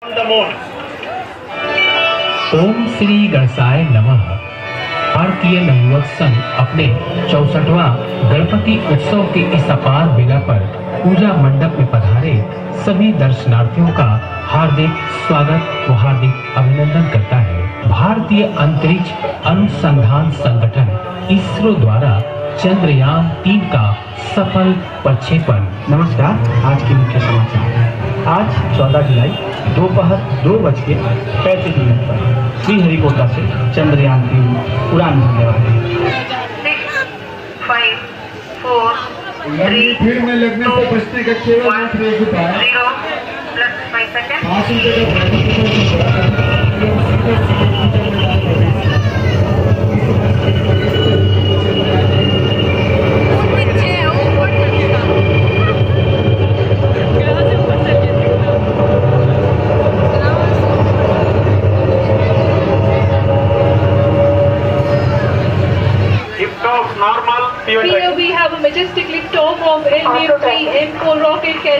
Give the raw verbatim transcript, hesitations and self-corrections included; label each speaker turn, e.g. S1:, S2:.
S1: ओम श्री गणेशाय नमः। भारतीय नवयुवक संघ अपने चौसठवां गणपति उत्सव के इस अपार बेला पर पूजा मंडप में पधारे सभी दर्शनार्थियों का हार्दिक स्वागत व हार्दिक अभिनंदन करता है। भारतीय अंतरिक्ष अनुसंधान संगठन इसरो द्वारा चंद्रयान तीन का सफल प्रक्षेपण।
S2: नमस्कार, आज की मुख्य समाचार। आज चौदह जुलाई दोपहर दो बज के पैंतीस मिनट पर श्रीहरिकोटा से चंद्रयान तीन उड़ान भरने वाले हैं।
S3: भीड़ में लगने से बचने का केवल मंत्र एक उपाय है।
S4: Here we have a majestic liftoff of L V three M four rocket.